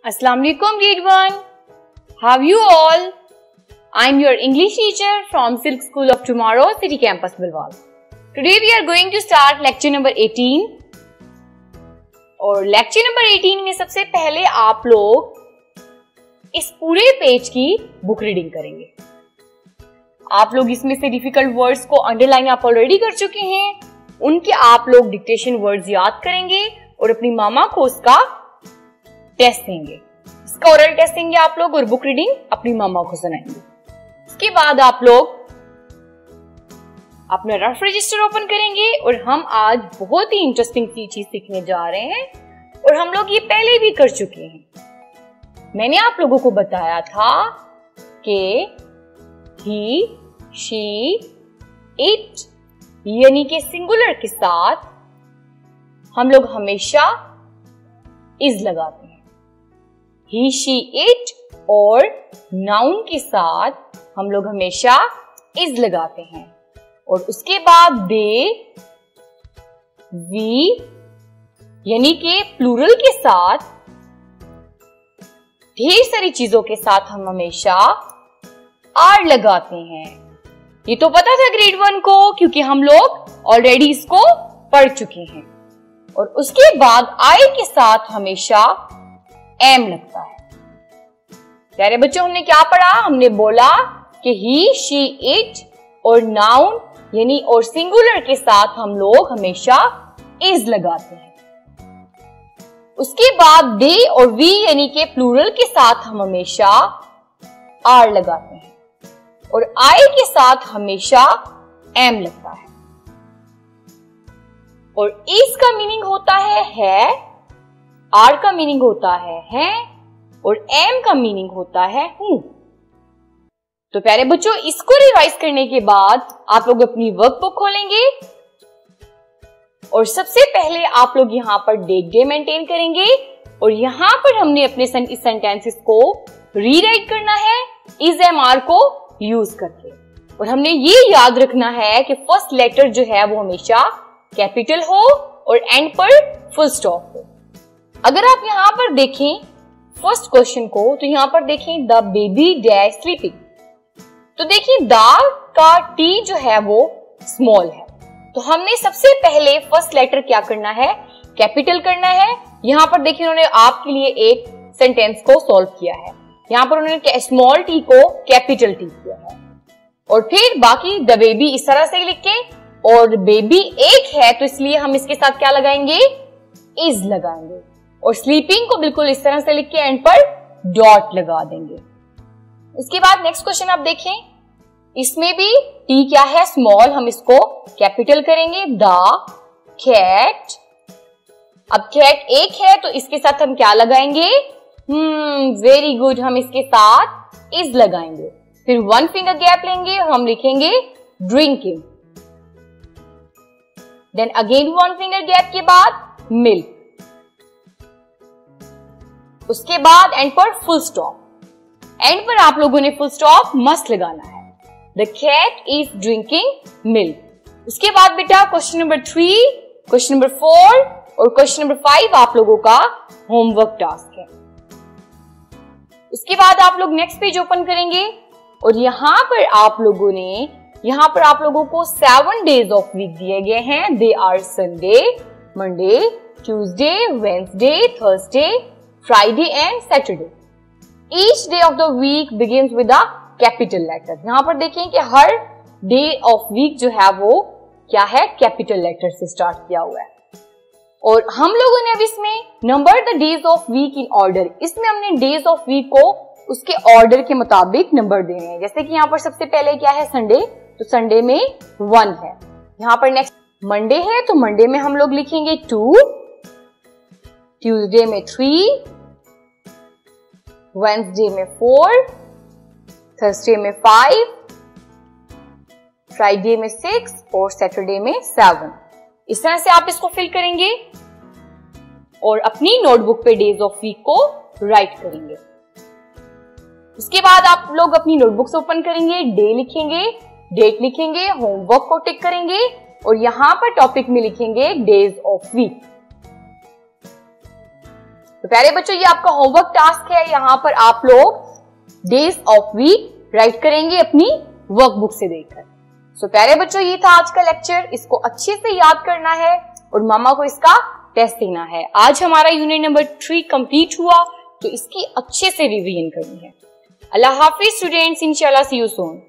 Assalamu alaikum grade 1. How are you all? I'm your English teacher from Silk School of Tomorrow, City Campus, Bilwal. Today we are going to start lecture number 18. और lecture number 18 में सबसे पहले आप लोग इस पूरे page की book reading करेंगे. आप लोग इसमें से डिफिकल्ट वर्ड्स को अंडरलाइन आप ऑलरेडी कर चुके हैं. उनके आप लोग डिक्टेशन वर्ड्स याद करेंगे और अपनी मामा को उसका टेस्ट देंगे. इसका ओरल टेस्ट देंगे आप लोग और बुक रीडिंग अपनी मामा को सुनाएंगे. इसके बाद आप लोग अपना रफ रजिस्टर ओपन करेंगे और हम आज बहुत ही इंटरेस्टिंग सी चीज सीखने जा रहे हैं और हम लोग ये पहले भी कर चुके हैं. मैंने आप लोगों को बताया था कि ही, शी, इट यानी कि सिंगुलर के साथ हम लोग हमेशा इज लगाते हैं. ही, शी, इट और नाउन के साथ हम लोग हमेशा इज लगाते हैं. और उसके बाद दे, वी यानी कि प्लूरल के साथ ढेर सारी चीजों के साथ हम हमेशा आर लगाते हैं. ये तो पता था ग्रेड 1 को क्योंकि हम लोग ऑलरेडी इसको पढ़ चुके हैं. और उसके बाद आई के साथ हमेशा एम लगता है. प्यारे बच्चों, हमने क्या पढ़ा? हमने बोला कि ही, शी, इट और नाउन यानी और सिंगुलर के साथ हम लोग हमेशा इज लगाते हैं. उसके बाद दे और वी यानी के प्लूरल के साथ हम हमेशा आर लगाते हैं और आई के साथ हमेशा एम लगता है. और इस का मीनिंग होता है, आर का मीनिंग होता है और एम का मीनिंग होता है हूं. तो प्यारे बच्चों, इसको रिवाइज करने के बाद आप लोग अपनी वर्कबुक खोलेंगे और सबसे पहले आप लोग यहाँ पर डेट डे मेंटेन करेंगे और यहाँ पर हमने अपने इस सेंटेंसेस को रीराइट करना है इज एम आर को यूज करके. और हमने ये याद रखना है कि फर्स्ट लेटर जो है वो हमेशा कैपिटल हो और एंड पर फुल स्टॉप हो. अगर आप यहाँ पर देखें फर्स्ट क्वेश्चन को तो यहाँ पर देखें द बेबी डैश स्लीपिंग. तो देखिए द का टी जो है वो स्मॉल है. तो हमने सबसे पहले फर्स्ट लेटर क्या करना है? कैपिटल करना है. यहाँ पर देखिए उन्होंने आपके लिए एक सेंटेंस को सॉल्व किया है. यहाँ पर उन्होंने स्मॉल टी को कैपिटल टी किया है और फिर बाकी द बेबी इस तरह से लिख के और बेबी एक है तो इसलिए हम इसके साथ क्या लगाएंगे? इज लगाएंगे. और स्लीपिंग को बिल्कुल इस तरह से लिख के एंड पर डॉट लगा देंगे. उसके बाद नेक्स्ट क्वेश्चन आप देखें. इसमें भी टी क्या है? स्मॉल. हम इसको कैपिटल करेंगे. The cat. अब कैट एक है तो इसके साथ हम क्या लगाएंगे? वेरी गुड, हम इसके साथ इज लगाएंगे. फिर वन फिंगर गैप लेंगे और हम लिखेंगे drinking. Then again one finger gap के बाद मिल्क. उसके बाद एंड पर फुल स्टॉप. एंड पर आप लोगों ने फुल स्टॉप मस्ट लगाना है. The cat is drinking milk. उसके बाद बेटा क्वेश्चन नंबर 3, क्वेश्चन नंबर 4 और क्वेश्चन नंबर 5 आप लोगों का होमवर्क टास्क है. उसके बाद आप लोग नेक्स्ट पेज ओपन करेंगे और यहाँ पर आप लोगों को 7 डेज ऑफ वीक दिए गए हैं. They are Sunday, Monday, Tuesday, Wednesday, Thursday, Friday and Saturday. Each day of the week begins with a capital letter. यहाँ पर देखें कि हर डे ऑफ वीक जो है वो क्या है? कैपिटल लेटर से स्टार्ट किया हुआ है. और हम लोगों ने अब इसमें number the days of week in order. इसमें हमने डेज ऑफ वीक को उसके ऑर्डर के मुताबिक नंबर देने हैं. जैसे कि यहाँ पर सबसे पहले क्या है? संडे. तो संडे में 1 है. यहाँ पर नेक्स्ट मंडे है तो मंडे में हम लोग लिखेंगे 2, ट्यूसडे में 3, वेंसडे में 4, थर्सडे में 5, फ्राइडे में 6 और सैटरडे में 7. इस तरह से आप इसको फिल करेंगे और अपनी नोटबुक पे डेज ऑफ वीक को राइट करेंगे. उसके बाद आप लोग अपनी नोटबुक्स ओपन करेंगे, डे लिखेंगे, डेट लिखेंगे, होमवर्क को टिक करेंगे और यहां पर टॉपिक में लिखेंगे डेज ऑफ वीक. तो प्यारे बच्चों, ये आपका होमवर्क टास्क है। यहाँ पर आप लोग डेज ऑफ वीक राइट करेंगे अपनी वर्कबुक से देखकर। सो प्यारे बच्चों, ये था आज का लेक्चर। इसको अच्छे से याद करना है और मामा को इसका टेस्ट देना है। आज हमारा यूनिट नंबर 3 कंप्लीट हुआ, तो इसकी अच्छे से रिवीजन करनी है। अल्लाह हाफिज स्टूडेंट्स, इंशाल्लाह सी यू सून।